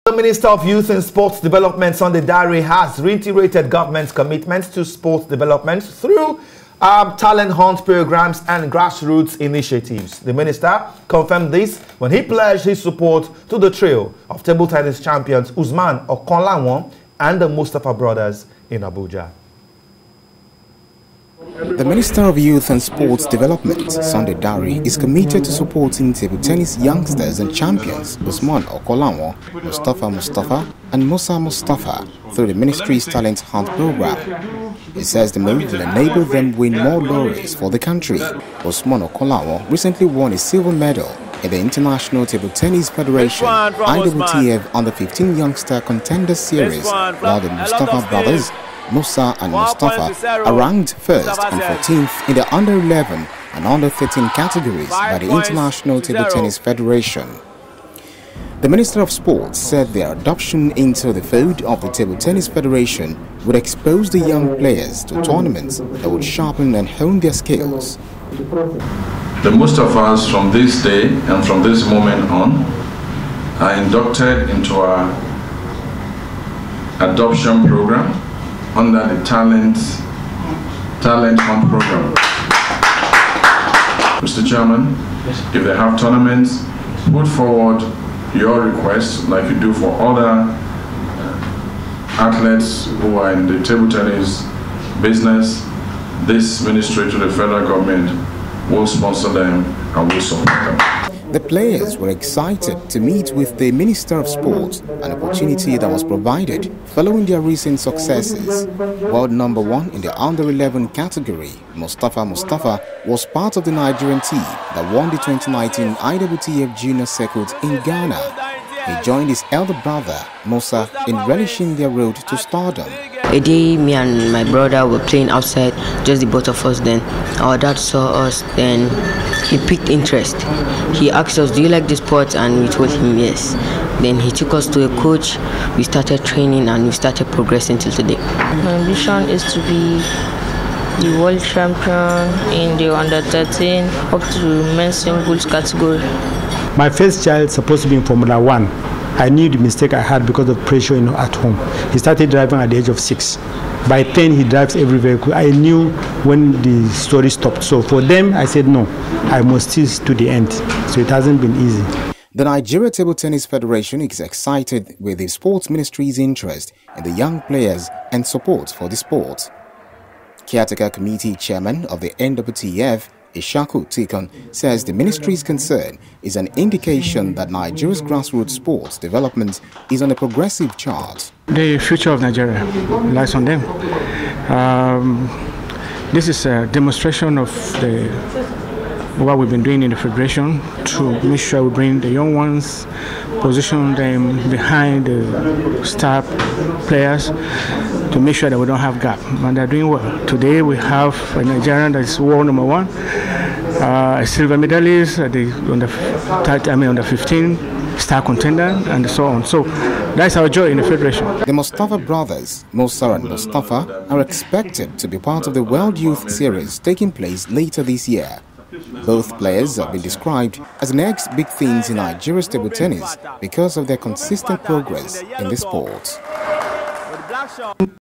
The Minister of Youth and Sports Development, Sunday Dare, has reiterated government's commitment to sports development through talent hunt programs and grassroots initiatives. The minister confirmed this when he pledged his support to the trio of table tennis champions Usman Okonlawon and the Mustafa brothers in Abuja. The Minister of Youth and Sports Development, Sunday Dare, is committed to supporting table tennis youngsters and champions Usman Okonlawon, Mustafa and Musa Mustafa through the ministry's talent hunt program. He says the move will enable them win more laurels for the country. Usman Okonlawon recently won a silver medal in the International Table Tennis Federation IWTF Under-15 Youngster Contenders Series, while the Mustafa brothers, Musa and Mustafa, are ranked 1st and 14th in the Under-11 and Under-13 categories by the International Table Tennis Federation. The Minister of Sports said their adoption into the fold of the Table Tennis Federation would expose the young players to tournaments that would sharpen and hone their skills. The Mustafas from this day and from this moment on are inducted into our adoption program under the talent hunt program. Mr. Chairman, if they have tournaments, put forward your requests like you do for other athletes who are in the table tennis business. This ministry to the federal government will sponsor them and will support them. The players were excited to meet with the Minister of Sports, an opportunity that was provided following their recent successes. World number 1 in the Under-11 category, Mustafa was part of the Nigerian team that won the 2019 IWTF Junior Circuit in Ghana. He joined his elder brother, Musa, in relishing their road to stardom. A day, me and my brother were playing outside, just the both of us then. Our dad saw us, then he picked interest. He asked us, do you like the sport? And we told him yes. Then he took us to a coach, we started training and we started progressing till today. My ambition is to be the world champion in the under-13 up to men's singles category. My first child supposed to be in Formula 1. I knew the mistake I had because of pressure at home. He started driving at the age of 6. By 10, he drives every vehicle. I knew when the story stopped. So for them, I said, no, I must see to the end. So it hasn't been easy. The Nigeria Table Tennis Federation is excited with the Sports Ministry's interest in the young players and support for the sport. Caretaker Committee Chairman of the NWTF, Ishaku Tikon, says the ministry's concern is an indication that Nigeria's grassroots sports development is on a progressive chart. The future of Nigeria lies on them. This is a demonstration of what we've been doing in the Federation to make sure we bring the young ones, position them behind the star players to make sure that we don't have gap, and they're doing well. Today we have a Nigerian that is world number 1, a silver medalist, under 15 star contender, and so on. So that's our joy in the Federation. The Mustafa brothers, Musa and Mustafa, are expected to be part of the World Youth Series taking place later this year. Both players have been described as the next big things in Nigeria's table tennis because of their consistent progress in the sport.